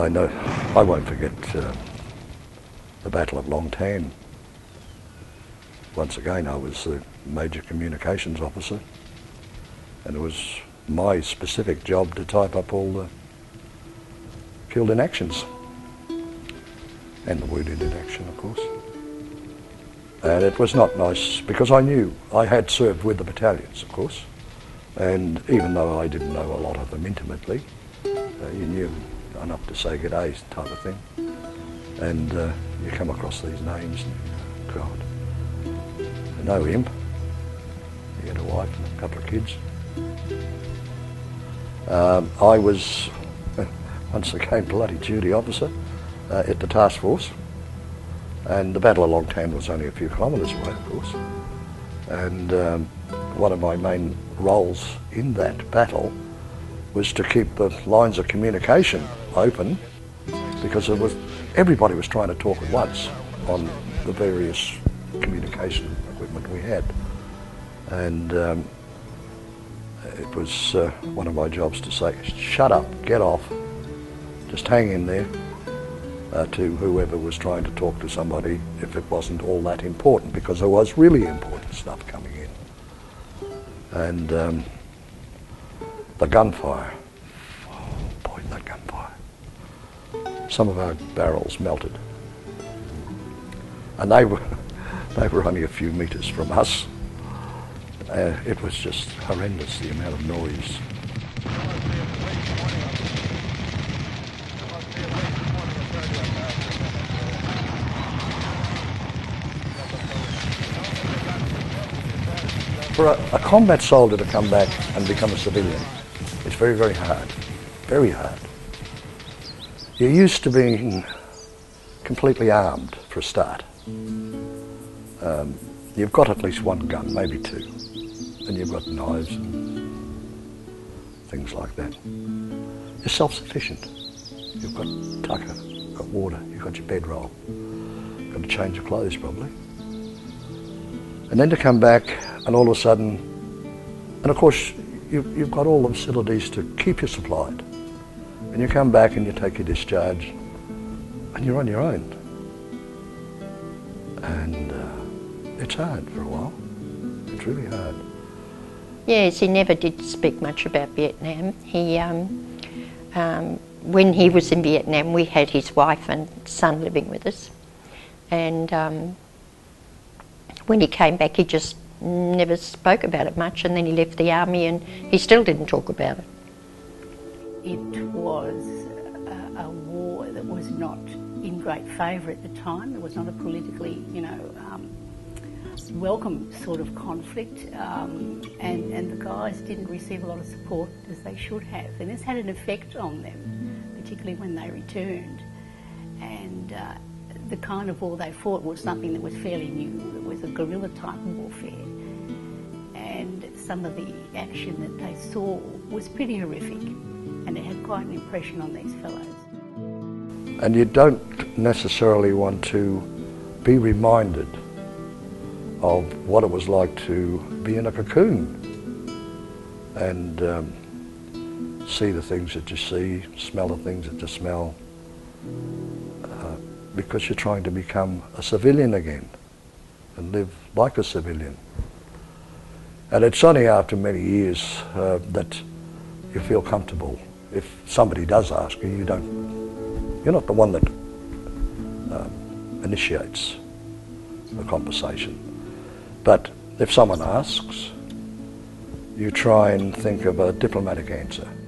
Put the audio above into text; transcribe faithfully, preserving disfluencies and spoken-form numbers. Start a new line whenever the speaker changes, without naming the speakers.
I know, I won't forget uh, the Battle of Long Tan. Once again, I was the Major Communications Officer, and it was my specific job to type up all the killed in actions, and the wounded in action, of course. And it was not nice, because I knew I had served with the battalions, of course, and even though I didn't know a lot of them intimately, uh, you knew enough to say g'day type of thing. And uh, you come across these names and, God, I know him. He had a wife and a couple of kids. Um, I was, once again, bloody duty officer uh, at the task force. And the Battle of Long Tan was only a few kilometres away, of course. And um, one of my main roles in that battle was to keep the lines of communication open, because it was, everybody was trying to talk at once on the various communication equipment we had. And um, it was uh, one of my jobs to say, shut up, get off, just hang in there, uh, to whoever was trying to talk to somebody if it wasn't all that important, because there was really important stuff coming in. And um, the gunfire, oh boy, that gunfire. Some of our barrels melted. And they were, they were only a few metres from us. Uh, it was just horrendous, the amount of noise. For a, a combat soldier to come back and become a civilian, it's very, very hard, very hard. You're used to being completely armed for a start. Um, you've got at least one gun, maybe two, and you've got knives and things like that. You're self-sufficient. You've got tucker, you've got water, you've got your bedroll, you've got a change of clothes probably. And then to come back and all of a sudden, and of course you've, you've got all the facilities to keep you supplied. And you come back and you take your discharge and you're on your own. And uh, it's hard for a while. It's really hard.
Yes, he never did speak much about Vietnam. He, um, um, when he was in Vietnam, we had his wife and son living with us. And um, when he came back, he just never spoke about it much, and then he left the army and he still didn't talk about it.
It was a, a war that was not in great favour at the time. It was not a politically, you know, um, welcome sort of conflict, um, and, and the guys didn't receive a lot of support as they should have. And this had an effect on them, particularly when they returned. And uh, the kind of war they fought was something that was fairly new. It was a guerrilla type warfare. And some of the action that they saw was pretty horrific, and it had quite an impression on these fellows.
And you don't necessarily want to be reminded of what it was like to be in a cocoon and um, see the things that you see, smell the things that you smell, uh, because you're trying to become a civilian again and live like a civilian. And it's only after many years uh, that you feel comfortable. If somebody does ask you, you don't, you're not the one that um, initiates the conversation. But if someone asks, you try and think of a diplomatic answer.